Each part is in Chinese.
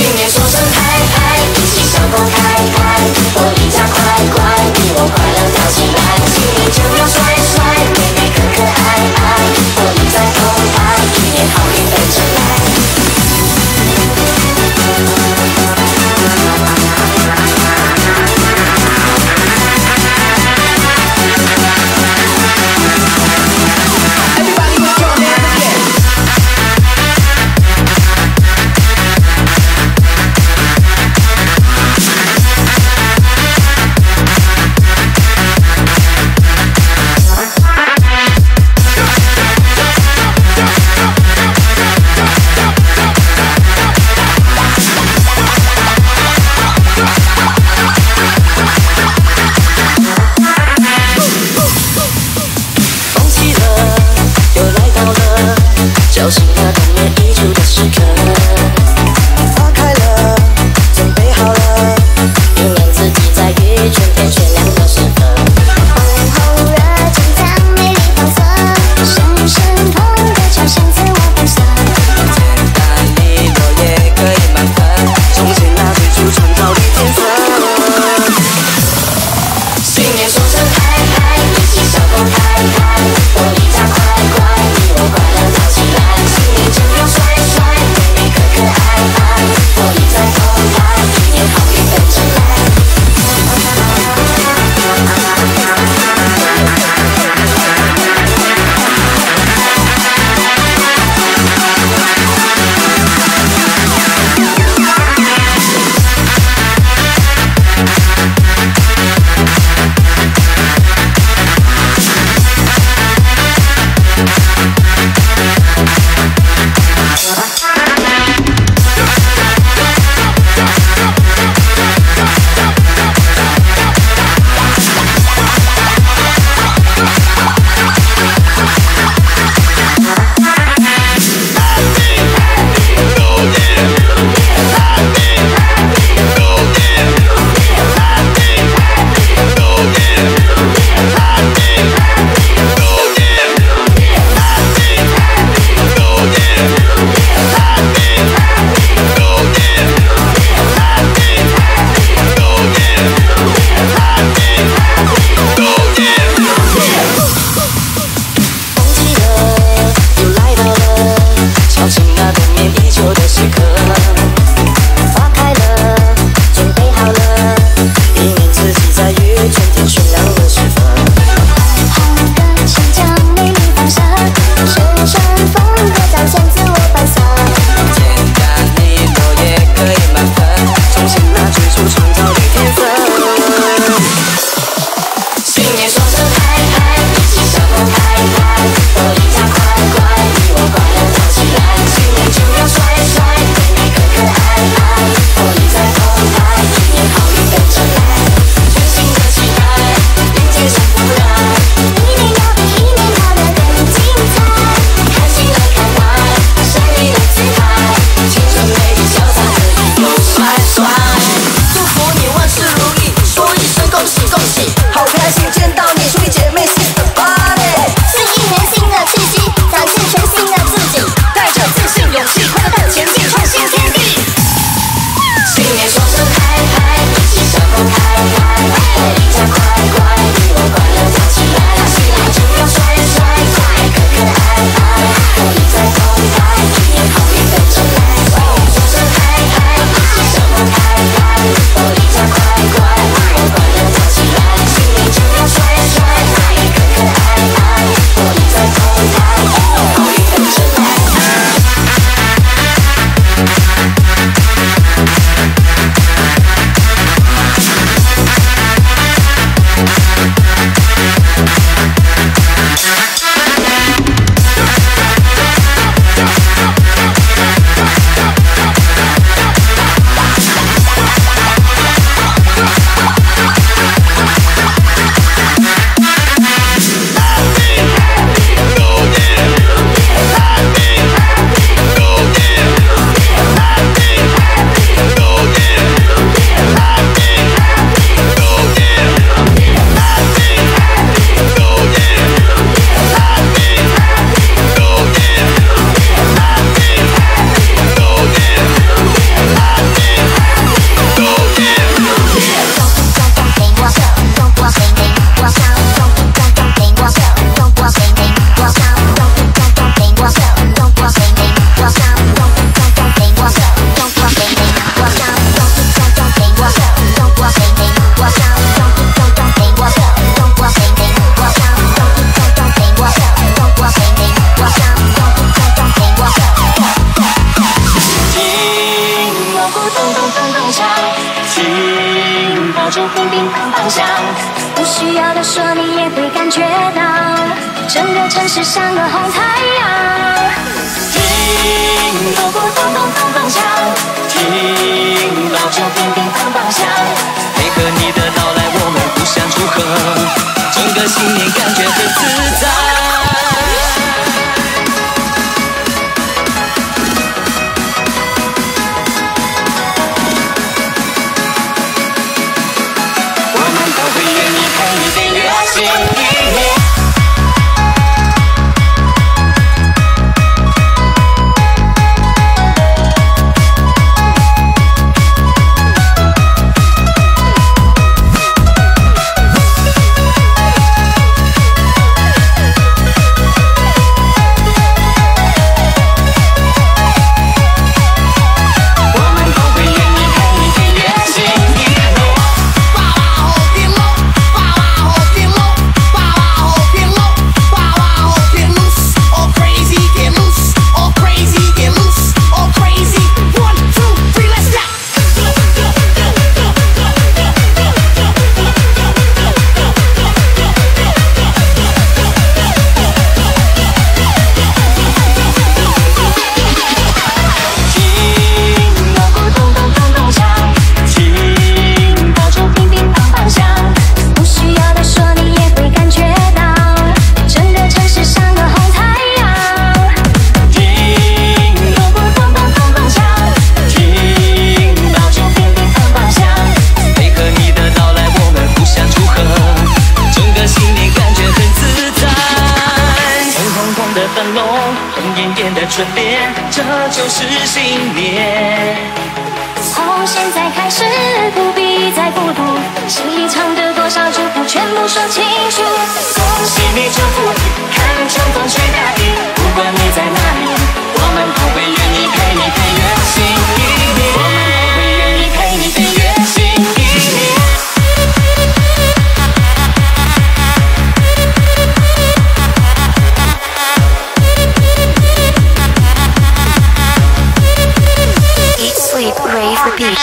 年说声嗨嗨，一起小口开开，火力加快快，你我快乐跳起来。新年就要帅帅，美美可可爱爱，火力在澎湃，一年好运跟着来。叫醒那冬眠已久的时刻，花开了，准备好了，原谅自己在于春天缺凉的时分。红红热情将美丽放色，深深痛的潮向自我反射。简单利落也可以满分，从前那最初创造的天分。新年说声嗨嗨，一起小口开开，火力加快快，你我快乐跳起来。就要帅帅，美美可可爱爱，火力在澎湃，一年好运跟着来。就要帅帅。 抱住平平方向，不需要的说你也会感觉到，整个城市像个红太阳。听，咚咚咚咚咚咚锵，听，抱住平平方向，配合你的到来，我们互相祝贺，整个新年感觉很自在。春联，这就是新年。从现在开始，不必再糊涂，心里藏着多少祝福，全部说清楚。恭喜你祝福，看春风吹大地，不管你在哪里，我们都会愿意陪你飞越新一年。我们都会愿意陪你飞越新一年。Sleep, rave, repeat.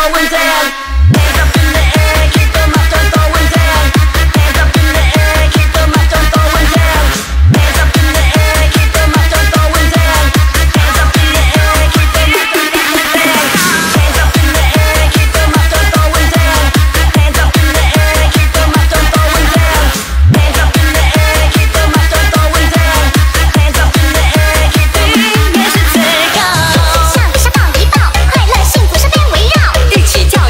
向上放一抱，快乐幸福身边围绕，一起跳。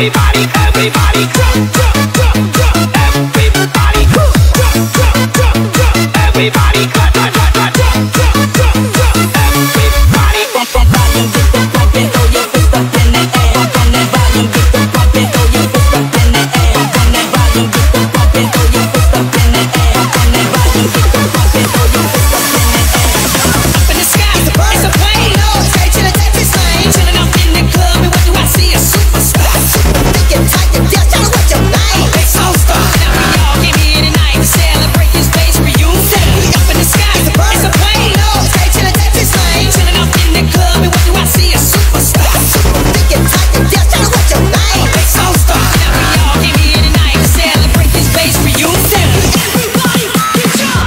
Everybody, everybody, jump, jump, jump, jump. Everybody, jump, jump, jump, jump. Everybody, jump, jump, jump, jump, jump, jump. Everybody, pump, pump, volume, get the pumping, throw your fist up in the air. Pump on that volume, get the pumping, throw your fist up in the air. Pump on that volume, get the pumping, throw your fist up in the air. Pump on that volume, get the pumping, throw your fist up in the air. Up in the sky, it's a plane, straight to the Texas lane. Chilling out in the club, and what do I see? A superstar. Thick and tight, and dance, tell me what's your name. Big soul star. Now we all came here tonight to celebrate this bass reunion. We up in the sky, it's a plane, straight to the Texas lane. Chilling out in the club, and what do I see? A superstar. Thick and tight, and dance, tell me what's your name. Big soul star. Now we all came here tonight to celebrate this bass reunion. Everybody, get up.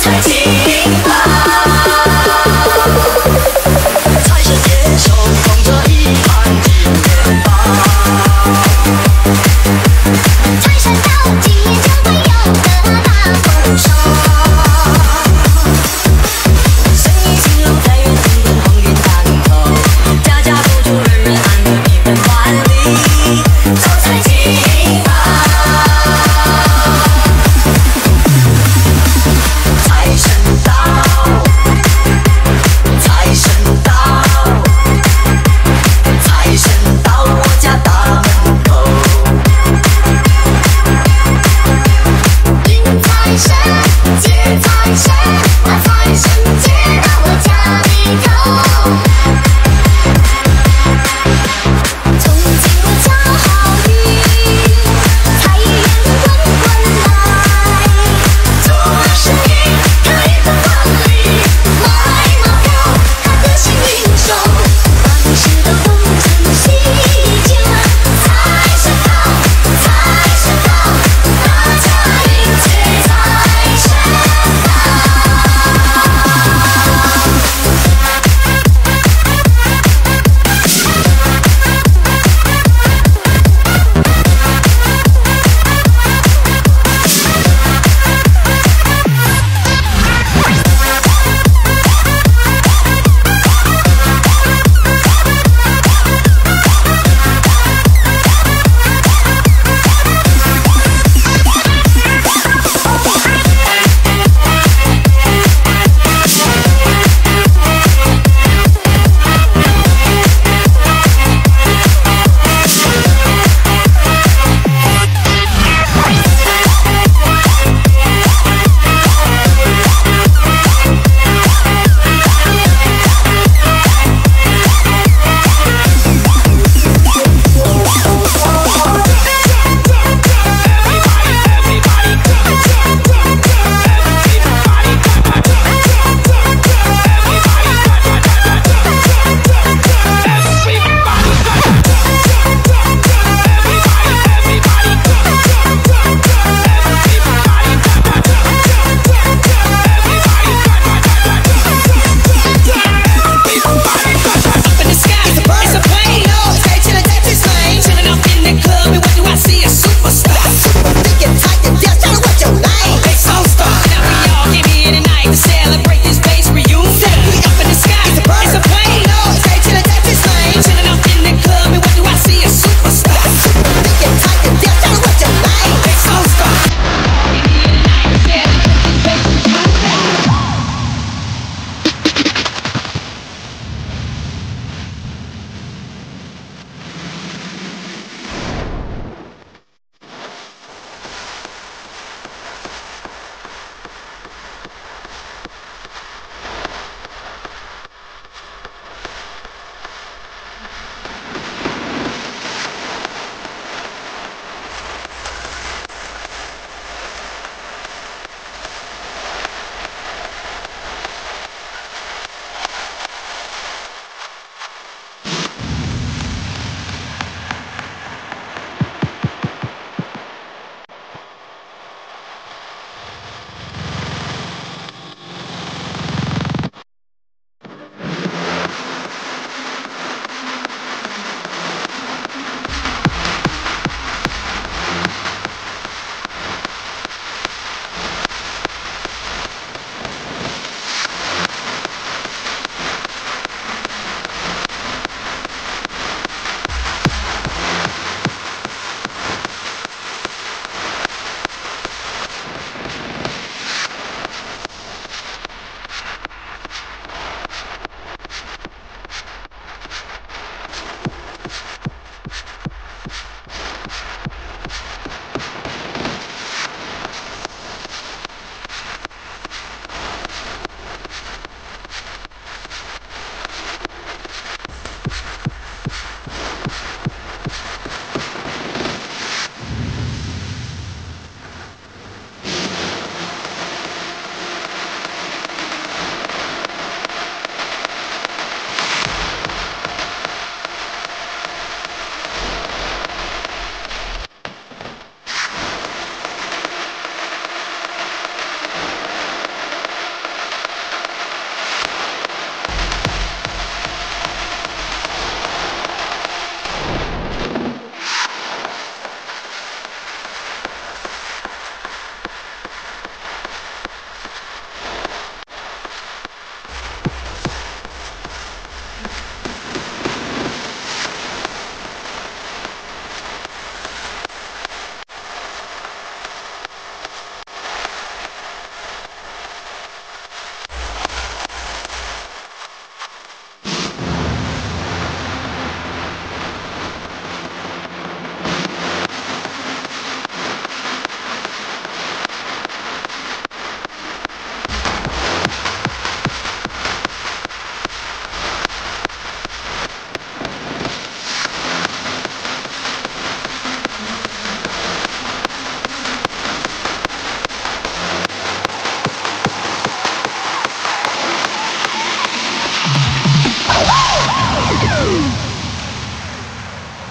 财进宝，财神爷手捧着1盘金元宝，财神到，今年就会有个大丰收。生意兴隆，财源滚滚，鸿运当头，家家户户人人安乐，一分万里，走财进宝，财神到。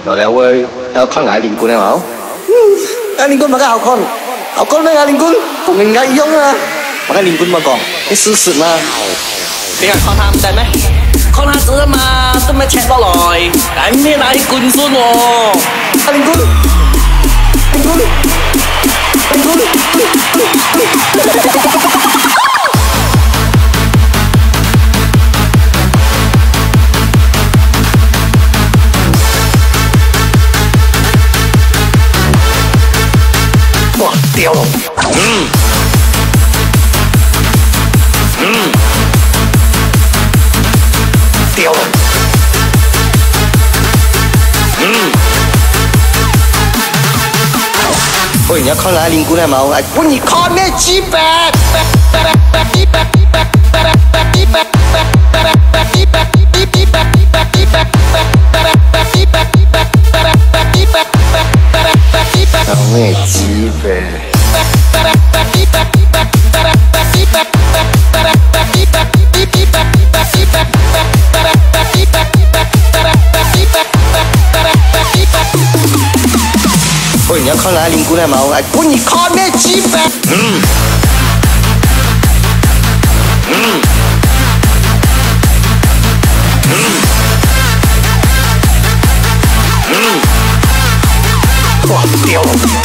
有兩位有看牙連冠係冇？ 牙連冠咪梗係好看咩牙連冠？同人家一樣啊！咪連冠咪講，你試試嘛？ 你係看下唔得咩？看下子嘛，都咪赤落來，但咩拿起冠軍喎？ 牙連冠，連冠，連冠。 哇！屌！屌！ 喂，你要看哪連冠係冇？喂，你看咩雞白？ 有咩雞白？ 喂，你要看哪連冠係冇？喂，你看咩雞白？ 哇！屌！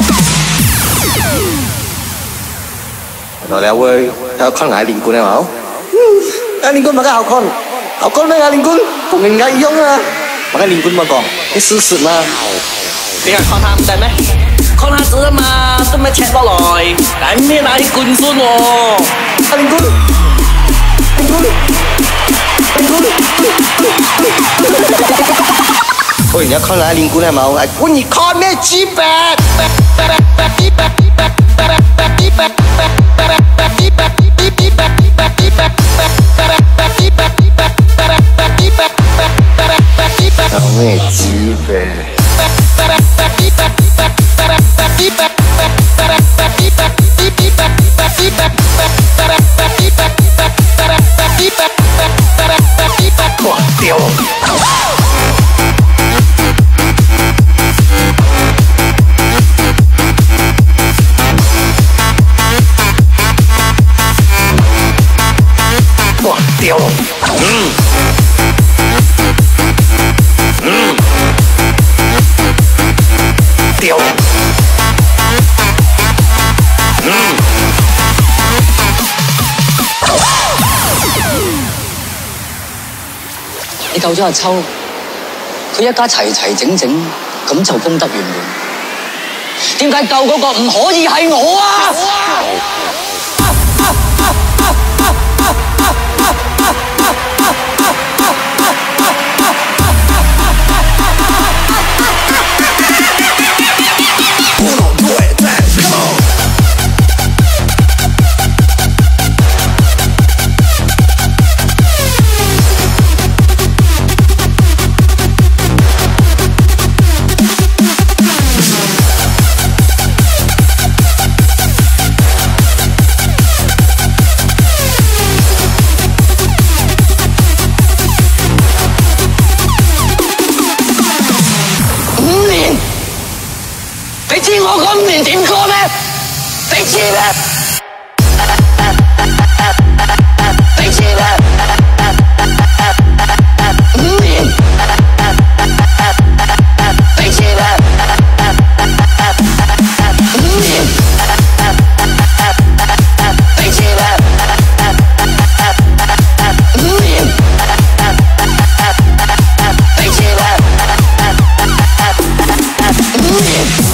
有兩位有看牙連冠係冇？ 牙連冠咪梗係好看咩牙連冠？同人家一樣啊！咪連冠咪講，你試試嘛？ 你係看下唔得咩？看下子嘛，都咪赤落來，但咩拿起冠軍喎？ 牙連冠，連冠，連冠。喂，你要看哪連冠係冇？喂，你看咩雞白？ 有咩雞白？哇！屌！哇！屌！屌！ 你救咗阿秋，佢一家齊整整，咁就功德圓滿。點解救嗰個唔可以係我啊？ 你知我嗰5年點過咩？你知咩？你知咩？5年，你知咩？5年，你知咩？5年，你知咩？5年。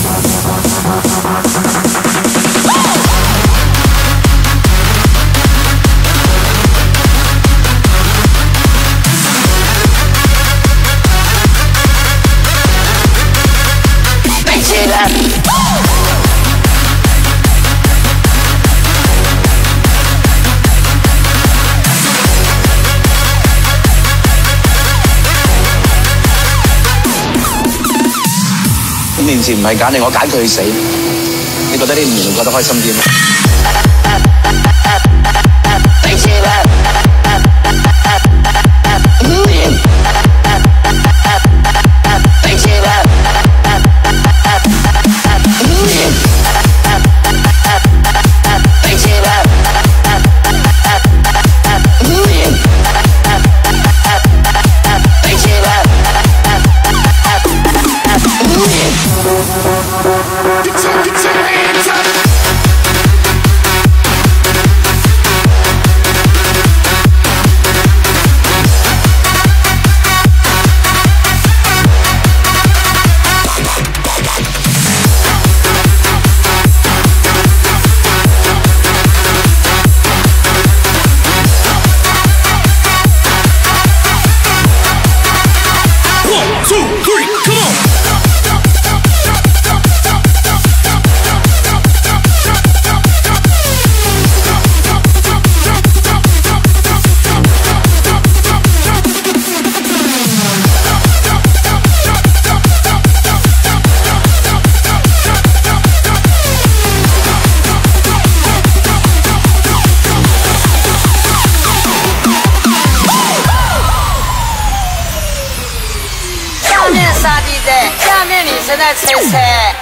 5年前唔係揀你，我揀佢去死。你覺得呢5年會覺得開心啲咩？ 你知咩？5年，你知咩？ 现在猜猜。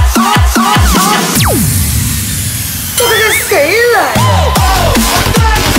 这个是谁来的？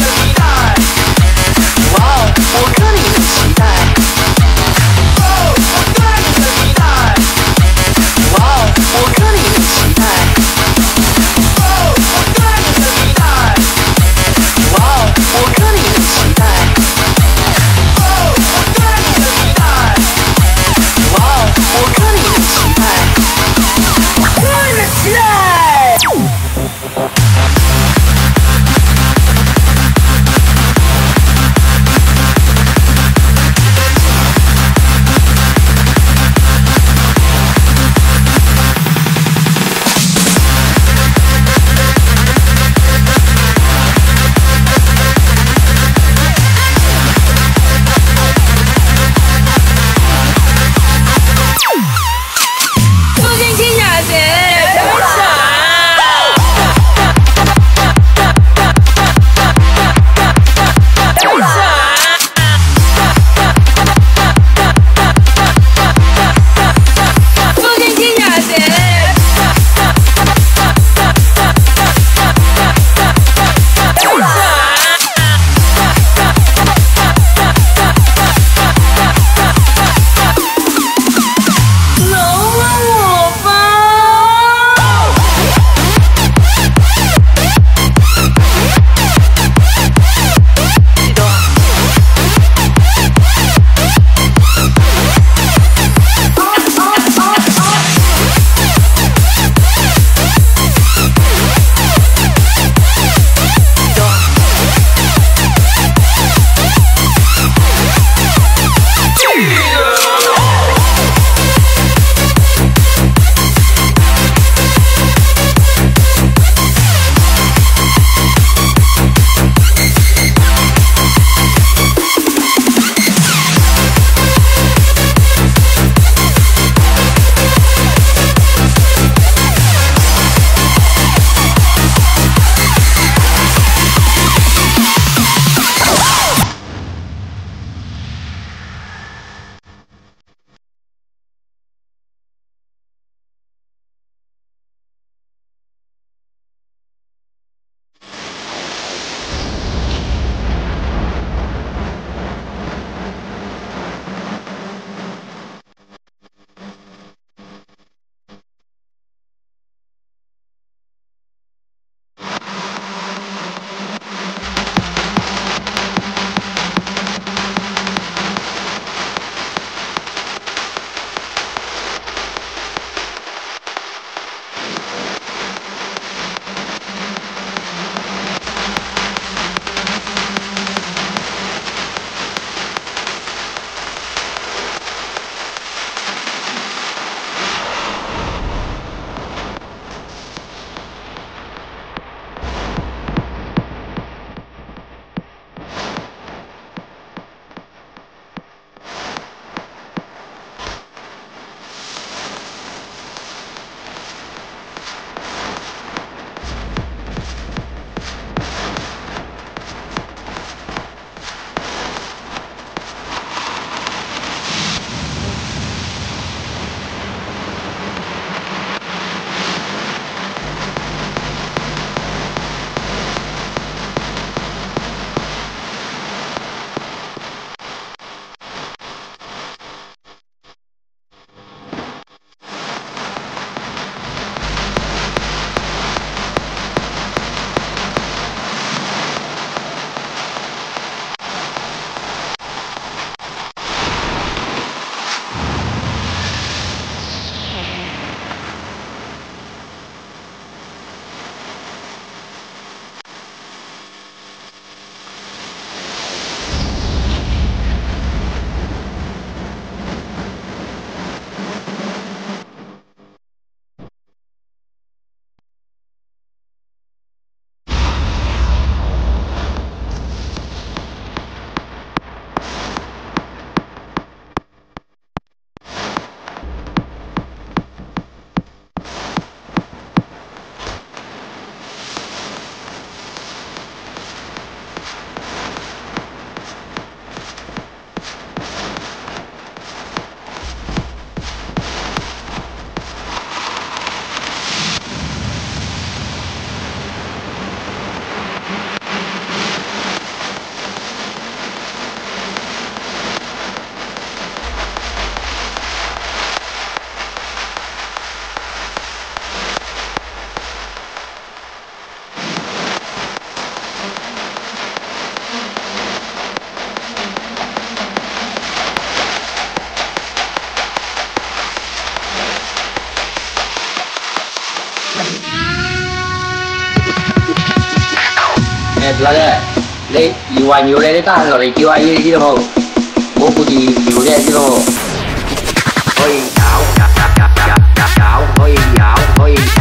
嗱咧，你搖還搖你，你得閒落嚟叫阿姨，你知道冇？我顧住搖啫，知道冇？可以搞，可以搖，可以搞，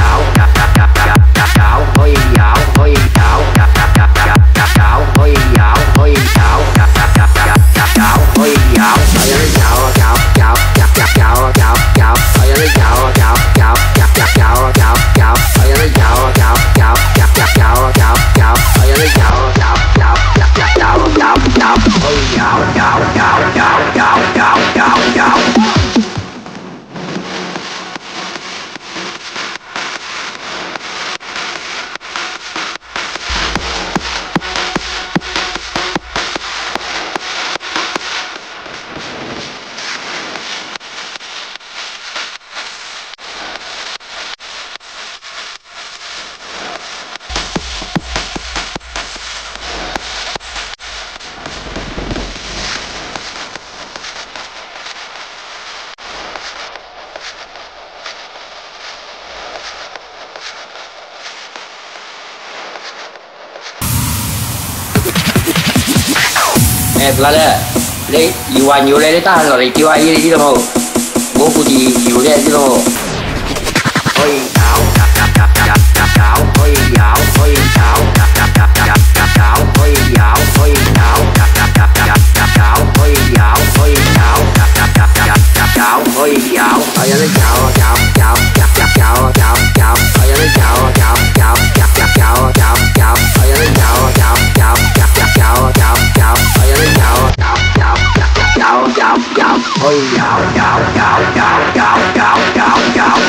可以搖，可以搞，可以搖，可以搞，可以搖，我有啲搖，我有啲搖，我有啲搖，我有啲搖，我有啲搖，我有啲嗱咧，你搖還搖你，你得閒落嚟叫阿姨，你知道冇？我顧住搖啫，知道冇？可以搞，可以搖，可以搞，可以搖，可以搞，可以搖，可以搞，可以搖，我有啲搖，我有啲搖，我有啲搖，我有啲搖，我有啲搖，可以搖。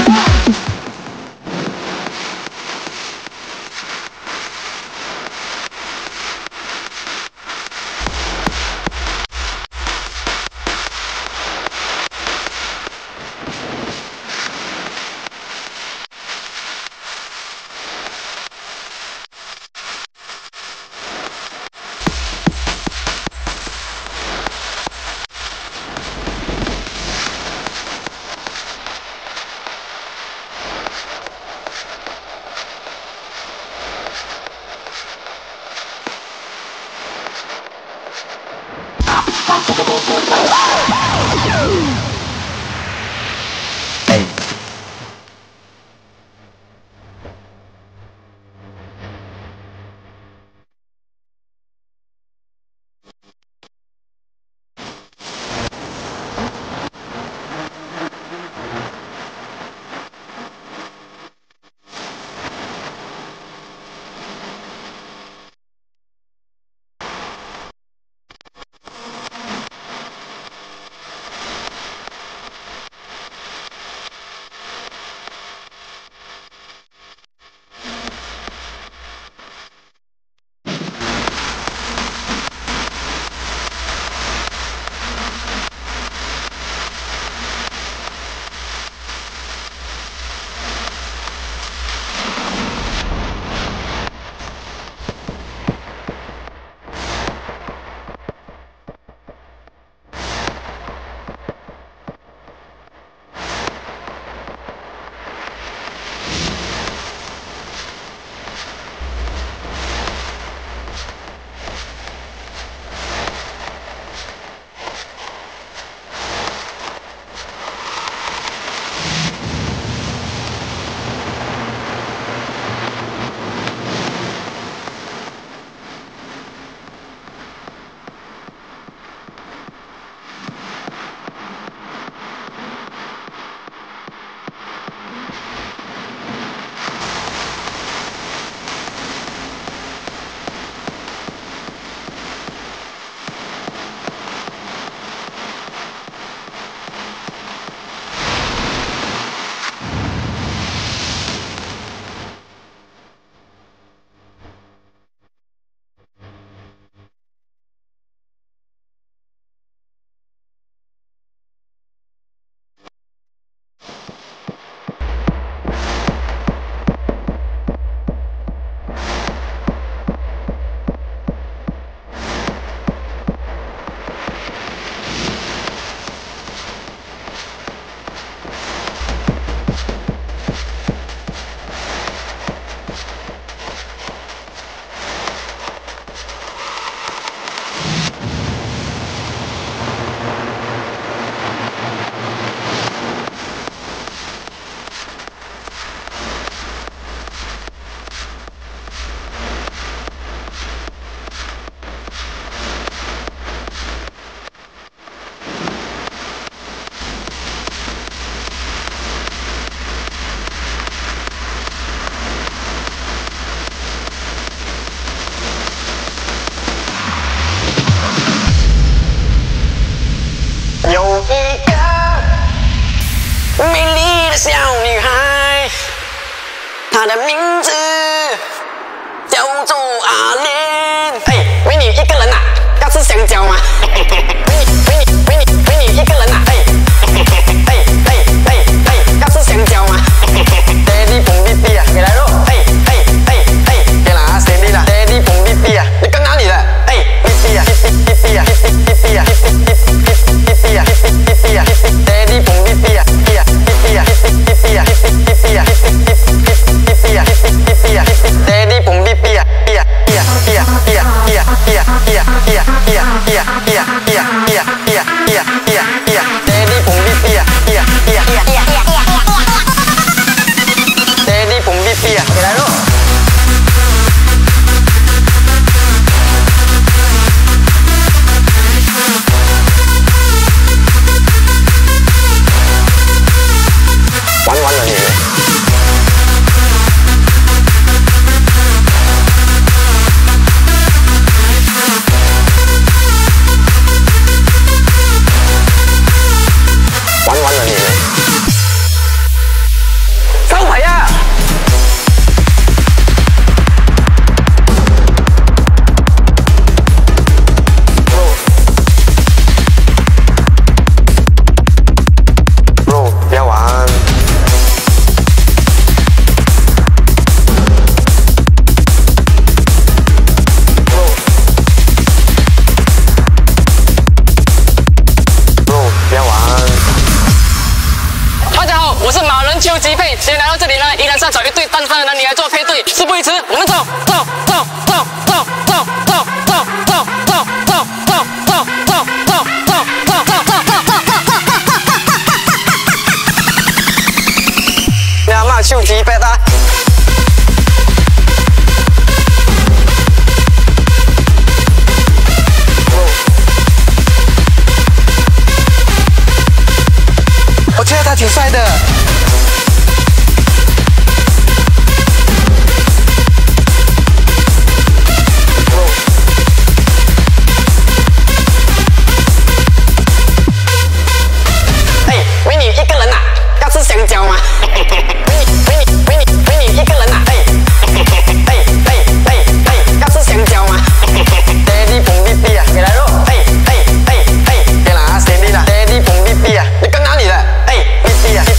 美丽的小女孩，她的名字叫做阿莲。哎，美女一个人啊，要吃香蕉吗？美女一个人啊，要吃香蕉吗？Daddy 蹦迪迪啊，你来喽！给啦，谁的啦 ？Daddy 蹦迪迪啊，你跟哪里的？迪迪啊，Daddy 蹦迪迪啊，Daddy 蹦迪迪啊。今天来到这里呢，依然是找一对单身的男女来做配对。事不宜迟，我们走。你阿媽超級白啊！我觉得他挺帅的。香蕉吗？美女一个人啊！要吃香蕉吗？Daddy 蹦迪迪啊，你来喽！给啦，谁的啦 ？Daddy 蹦迪迪啊，你跟哪里的？迪迪啊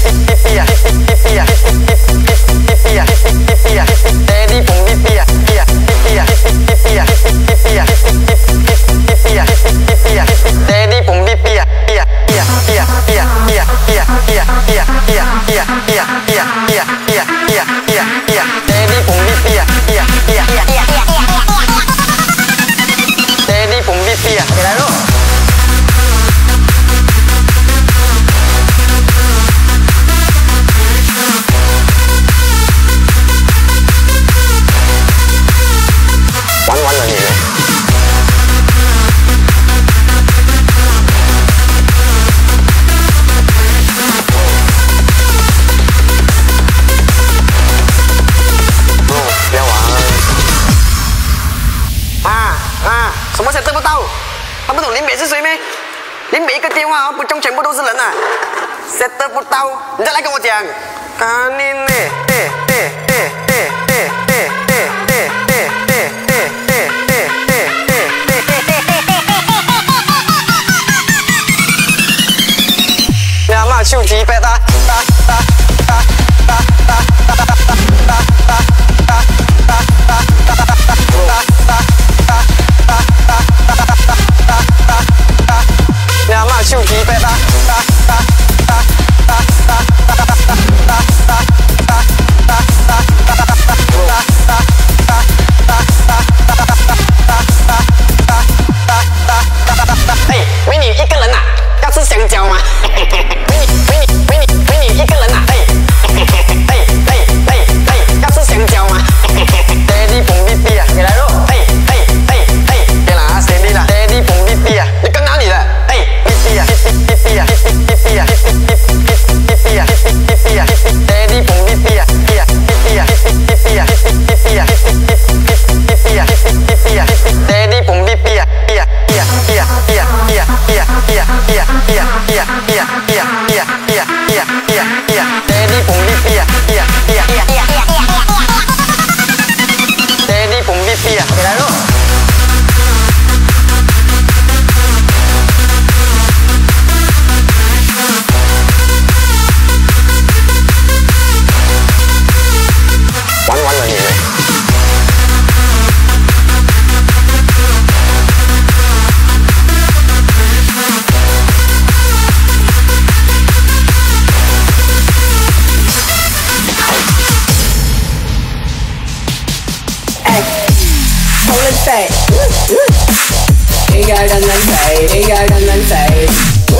，Daddy 蹦迪迪啊，Daddy 蹦迪迪啊。Daddy 蹦迪迪啊，你来喽！玩了你。什么才得不到？他不懂林北是谁咩？林北一个电话不中，全部都是人啊！谁得不到？你再来跟我讲。赶紧嘞！你阿媽超級白啊！你阿媽超級白啊！美女一个人啊，要吃香蕉吗？美女一个人啊，要吃香蕉吗？Daddy 蹦迪迪啊，你来喽！给啦，谁的啦 ？Daddy 蹦迪迪啊，你跟哪里的？迪迪啊 ，Daddy 蹦迪迪啊，Daddy 蹦迪迪啊。 解咁撚肥？點解咁撚肥？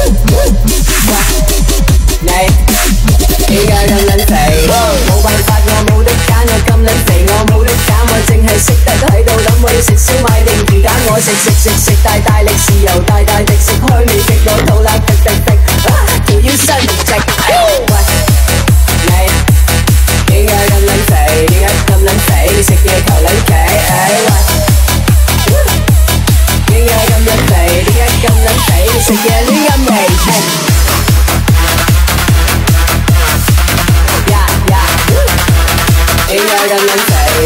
你點解咁撚肥？冇辦法，我冇得揀，我咁撚肥，我冇得揀，我淨係識得喺度諗我要食燒賣定魚蛋，我食大力豉油大滴，食開味極我肚腩滴，條腰身唔直。喂，你點解咁撚肥？點解咁撚肥？食嘢求撚企，喂，點解咁撚肥？點解咁撚肥？食嘢亂咁嚟。點解咁撚肥？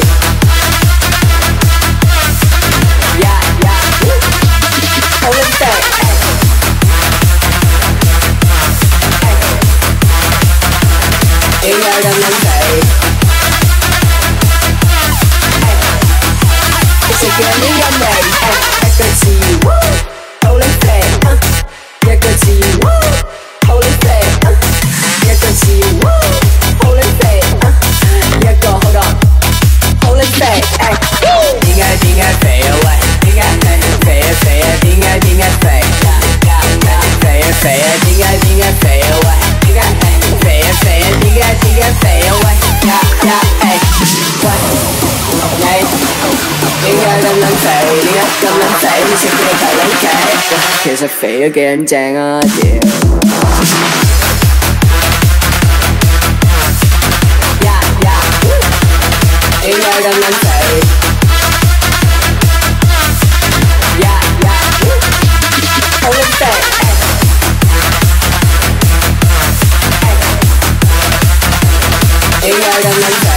好撚肥！點解咁撚肥？食嘢亂咁嚟，一個字，好撚肥！一個字，好撚肥！一個字，好撚肥！一個好多，好撚肥！點解肥啊喂？點解肥啊肥啊？點解肥啊肥啊？點解肥啊喂？點解肥啊肥啊？點解肥啊喂？喂，你點解咁撚肥？點解咁撚肥？食嘢求撚企，其實肥都幾撚正啊屌！點解咁撚肥？好撚肥！點解咁撚肥？